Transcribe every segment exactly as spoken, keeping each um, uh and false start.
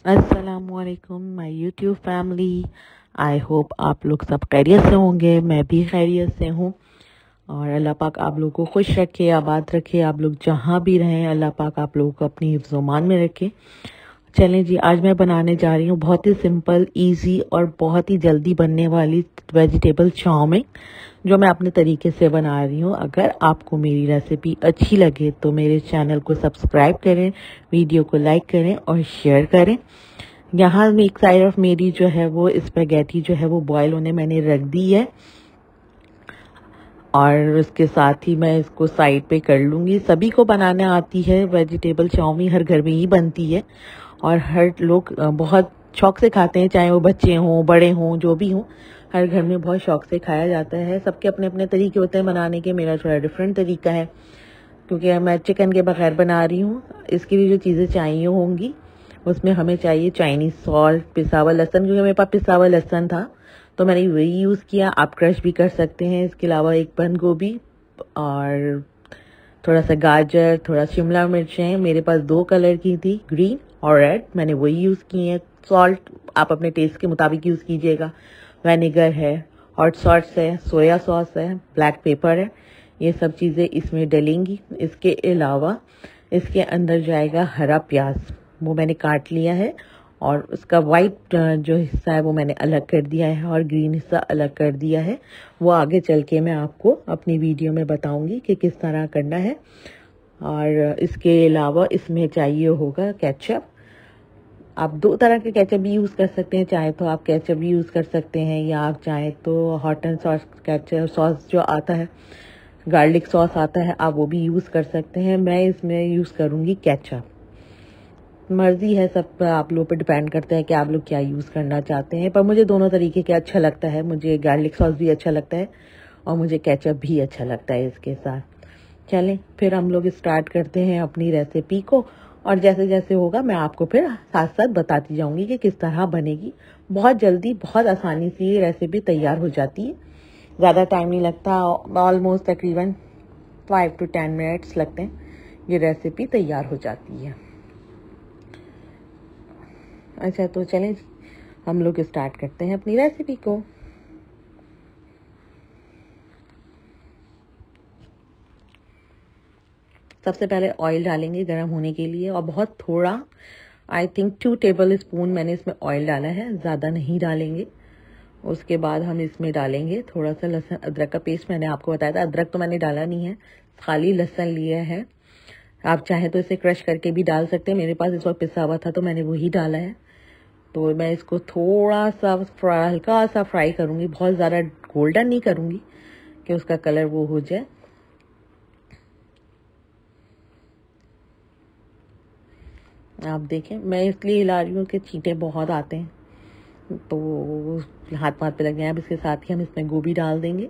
अस्सलामुअलैकुम my YouTube family. I hope आप लोग सब खैरियत से होंगे। मैं भी खैरियत से हूँ और अल्लाह पाक आप लोग को खुश रखे, आबाद रखे। आप लोग जहाँ भी रहें अल्लाह पाक आप लोगों को अपनी हिफ्ज़-ओ-मान में रखे। चलें जी, आज मैं बनाने जा रही हूँ बहुत ही सिंपल, इजी और बहुत ही जल्दी बनने वाली वेजिटेबल चाउमीन, जो मैं अपने तरीके से बना रही हूँ। अगर आपको मेरी रेसिपी अच्छी लगे तो मेरे चैनल को सब्सक्राइब करें, वीडियो को लाइक करें और शेयर करें। यहाँ एक साइड ऑफ मेरी जो है वो स्पैगेटी जो है वो बॉयल होने मैंने रख दी है और उसके साथ ही मैं इसको साइड पे कर लूँगी। सभी को बनाना आती है वेजिटेबल चाउमीन, हर घर में ही बनती है और हर लोग बहुत शौक से खाते हैं, चाहे वो बच्चे हों बड़े हों जो भी हों, हर घर में बहुत शौक से खाया जाता है। सबके अपने अपने तरीके होते हैं बनाने के। मेरा थोड़ा डिफरेंट तरीका है क्योंकि मैं चिकन के बगैर बना रही हूँ। इसके लिए जो चीज़ें चाहिए होंगी उसमें हमें चाहिए चाइनीज़ सॉल्ट, पिसा हुआ लहसुन, क्योंकि मेरे पास पिसा हुआ लहसुन था तो मैंने वही यूज़ किया। आप क्रश भी कर सकते हैं। इसके अलावा एक बंद गोभी और थोड़ा सा गाजर, थोड़ा शिमला मिर्चें, मेरे पास दो कलर की थी, ग्रीन और रेड, मैंने वही यूज़ की है। सॉल्ट आप अपने टेस्ट के मुताबिक यूज़ कीजिएगा। विनेगर है, हॉट सॉस है, सोया सॉस है, ब्लैक पेपर है, ये सब चीज़ें इसमें डलेंगी। इसके अलावा इसके अंदर जाएगा हरा प्याज, वो मैंने काट लिया है और उसका वाइट जो हिस्सा है वो मैंने अलग कर दिया है और ग्रीन हिस्सा अलग कर दिया है। वो आगे चल के मैं आपको अपनी वीडियो में बताऊंगी कि किस तरह करना है। और इसके अलावा इसमें चाहिए होगा केचप। आप दो तरह के केचप भी यूज़ कर सकते हैं, चाहे तो आप केचप भी यूज़ कर सकते हैं या आप चाहे तो hot and sauce ketchup sauce जो आता है, गार्लिक सॉस आता है, आप वो भी यूज़ कर सकते हैं। मैं इसमें यूज़ करूँगी केचप। मर्जी है, सब आप लोगों पर डिपेंड करता है कि आप लोग क्या यूज़ करना चाहते हैं, पर मुझे दोनों तरीके के अच्छा लगता है। मुझे गार्लिक सॉस भी अच्छा लगता है और मुझे केचप भी अच्छा लगता है इसके साथ। चलें फिर हम लोग स्टार्ट करते हैं अपनी रेसिपी को और जैसे जैसे होगा मैं आपको फिर साथ साथ बताती जाऊंगी कि किस तरह बनेगी। बहुत जल्दी, बहुत आसानी से ये रेसिपी तैयार हो जाती है, ज़्यादा टाइम नहीं लगता। ऑलमोस्ट तकरीबन फाइव टू टेन मिनट्स लगते हैं, ये रेसिपी तैयार हो जाती है। अच्छा, तो चलें हम लोग स्टार्ट करते हैं अपनी रेसिपी को। सबसे पहले ऑयल डालेंगे गर्म होने के लिए और बहुत थोड़ा, I think two tablespoon मैंने इसमें ऑयल डाला है, ज़्यादा नहीं डालेंगे। उसके बाद हम इसमें डालेंगे थोड़ा सा लहसुन अदरक का पेस्ट। मैंने आपको बताया था अदरक तो मैंने डाला नहीं है, खाली लहसुन लिया है। आप चाहे तो इसे क्रश करके भी डाल सकते हैं, मेरे पास इस वक्त पिसा हुआ था तो मैंने वही डाला है। तो मैं इसको थोड़ा सा हल्का सा फ्राई करूँगी, बहुत ज़्यादा गोल्डन नहीं करूँगी कि उसका कलर वो हो जाए। आप देखें, मैं इसलिए हिला रही हूँ कि छींटे बहुत आते हैं तो हाथ पाथ पे लग जाए। अब इसके साथ ही हम इसमें गोभी डाल देंगे।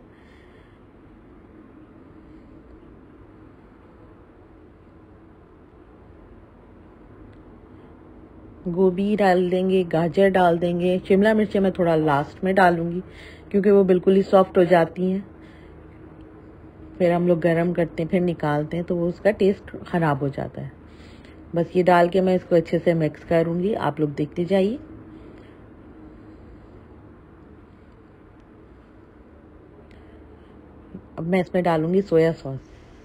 गोभी डाल देंगे, गाजर डाल देंगे, शिमला मिर्चें मैं थोड़ा लास्ट में डालूंगी क्योंकि वो बिल्कुल ही सॉफ्ट हो जाती हैं। फिर हम लोग गरम करते हैं, फिर निकालते हैं तो वो उसका टेस्ट ख़राब हो जाता है। बस ये डाल के मैं इसको अच्छे से मिक्स करूंगी, आप लोग देखते जाइए। अब मैं इसमें डालूंगी सोया सॉस,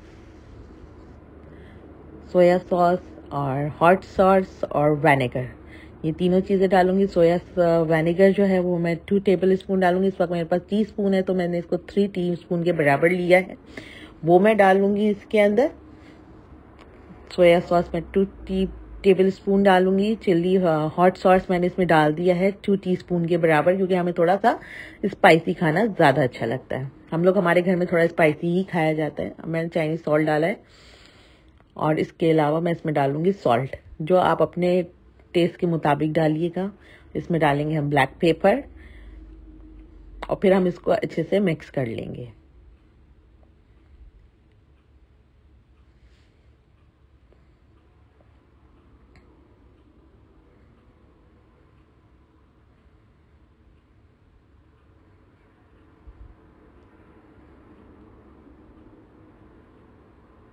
सोया सॉस और हॉट सॉस और विनेगर, ये तीनों चीज़ें डालूंगी। सोया विनेगर जो है वो मैं टू टेबल स्पून डालूंगी। इस वक्त मेरे पास टी स्पून है तो मैंने इसको थ्री टी स्पून के बराबर लिया है, वो मैं डालूंगी इसके अंदर। सोया सॉस में टू टी टेबल स्पून डालूंगी। चिल्ली हॉट सॉस मैंने इसमें डाल दिया है टू टीस्पून के बराबर, क्योंकि हमें थोड़ा सा स्पाइसी खाना ज़्यादा अच्छा लगता है। हम लोग, हमारे घर में थोड़ा स्पाइसी ही खाया जाता है। मैंने चाइनीज सॉल्ट डाला है और इसके अलावा मैं इसमें डालूंगी सॉल्ट, जो आप अपने टेस्ट के मुताबिक डालिएगा। इसमें डालेंगे हम ब्लैक पेपर और फिर हम इसको अच्छे से मिक्स कर लेंगे।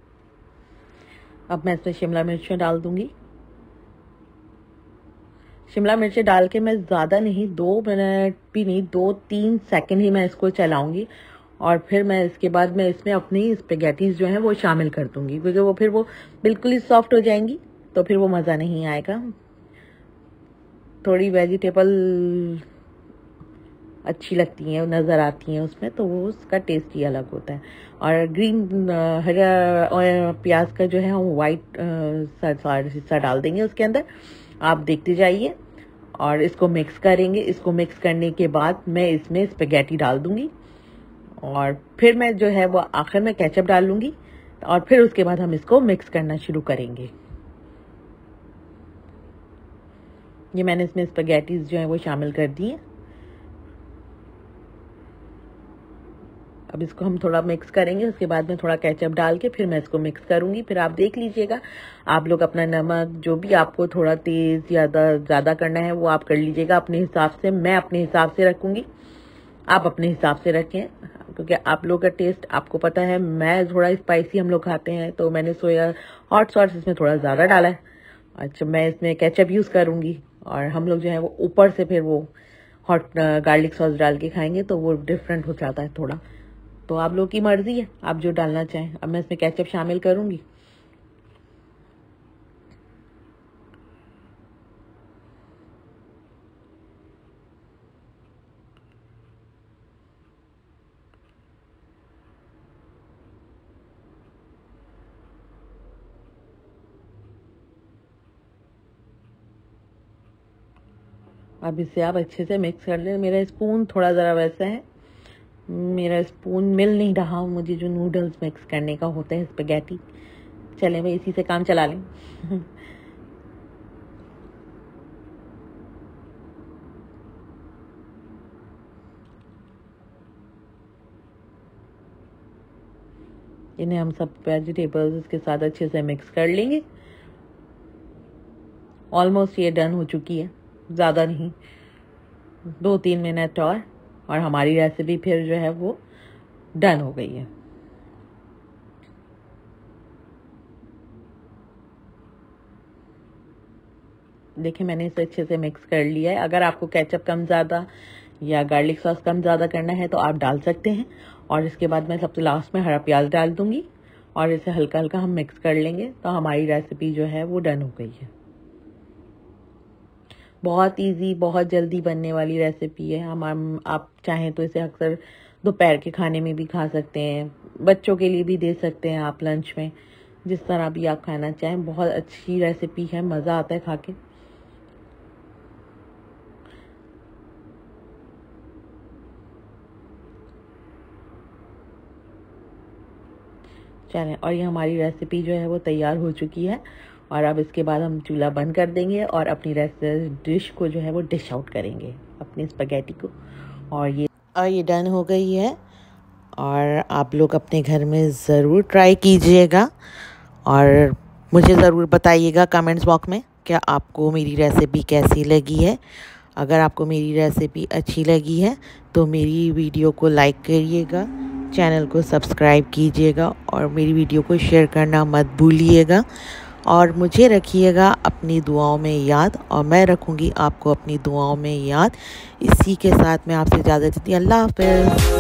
अब मैं इसमें शिमला मिर्च डाल दूंगी। शिमला मिर्ची डाल के मैं ज़्यादा नहीं, दो मिनट भी नहीं, दो तीन सेकंड ही मैं इसको चलाऊंगी और फिर मैं इसके बाद मैं इसमें अपनी स्पेगेटीज जो हैं वो शामिल कर दूंगी, क्योंकि वो फिर वो बिल्कुल ही सॉफ्ट हो जाएंगी, तो फिर वो मज़ा नहीं आएगा। थोड़ी वेजिटेबल अच्छी लगती हैं, नज़र आती हैं उसमें, तो वो उसका टेस्ट ही अलग होता है। और ग्रीन हरा प्याज का जो है हम वाइट हिस्सा डाल देंगे उसके अंदर। आप देखते जाइए और इसको मिक्स करेंगे। इसको मिक्स करने के बाद मैं इसमें स्पेगेटी डाल दूंगी और फिर मैं जो है वो आखिर में केचप डाल लूँगी और फिर उसके बाद हम इसको मिक्स करना शुरू करेंगे। ये मैंने इसमें स्पेगेटीज जो है वो शामिल कर दी है। अब इसको हम थोड़ा मिक्स करेंगे, उसके बाद में थोड़ा केचप डाल के फिर मैं इसको मिक्स करूंगी। फिर आप देख लीजिएगा, आप लोग अपना नमक जो भी आपको थोड़ा तेज़ या ज़्यादा करना है वो आप कर लीजिएगा अपने हिसाब से। मैं अपने हिसाब से रखूंगी, आप अपने हिसाब से रखें, क्योंकि आप लोग का टेस्ट आपको पता है। मैं थोड़ा स्पाइसी हम लोग खाते हैं, तो मैंने सोया हॉट सॉस इसमें थोड़ा ज़्यादा डाला है। अच्छा, मैं इसमें केचप यूज़ करूँगी और हम लोग जो है वो ऊपर से फिर वो हॉट गार्लिक सॉस डाल के खाएंगे, तो वो डिफरेंट हो जाता है थोड़ा। तो आप लोग की मर्जी है, आप जो डालना चाहें। अब मैं इसमें केचप शामिल करूंगी। अब इसे आप अच्छे से मिक्स कर लें। मेरा स्पून थोड़ा ज़रा वैसा है, मेरा स्पून मिल नहीं रहा मुझे जो नूडल्स मिक्स करने का होता है स्पेगेटी। चलें भाई, इसी से काम चला लें। इन्हें हम सब वेजिटेबल्स के साथ अच्छे से मिक्स कर लेंगे। ऑलमोस्ट ये डन हो चुकी है, ज़्यादा नहीं, दो तीन मिनट और और हमारी रेसिपी फिर जो है वो डन हो गई है। देखिए, मैंने इसे अच्छे से मिक्स कर लिया है। अगर आपको केचप कम ज़्यादा या गार्लिक सॉस कम ज़्यादा करना है तो आप डाल सकते हैं। और इसके बाद मैं सबसे लास्ट में हरा प्याज डाल दूंगी और इसे हल्का हल्का हम मिक्स कर लेंगे, तो हमारी रेसिपी जो है वो डन हो गई है। बहुत इजी, बहुत जल्दी बनने वाली रेसिपी है। हम, हम आप चाहें तो इसे अक्सर दोपहर के खाने में भी खा सकते हैं, बच्चों के लिए भी दे सकते हैं आप लंच में, जिस तरह भी आप खाना चाहें। बहुत अच्छी रेसिपी है, मज़ा आता है खा के। चलें, और ये हमारी रेसिपी जो है वो तैयार हो चुकी है। और अब इसके बाद हम चूल्हा बंद कर देंगे और अपनी डिश को जो है वो डिश आउट करेंगे, अपनी स्पैगेटी को। और ये और ये डन हो गई है और आप लोग अपने घर में ज़रूर ट्राई कीजिएगा और मुझे ज़रूर बताइएगा कमेंट्स बॉक्स में क्या आपको मेरी रेसिपी कैसी लगी है। अगर आपको मेरी रेसिपी अच्छी लगी है तो मेरी वीडियो को लाइक करिएगा, चैनल को सब्सक्राइब कीजिएगा और मेरी वीडियो को शेयर करना मत भूलिएगा। और मुझे रखिएगा अपनी दुआओं में याद और मैं रखूँगी आपको अपनी दुआओं में याद। इसी के साथ मैं आपसे इजाज़त देती हूँ। अल्लाह हाफ़िज़।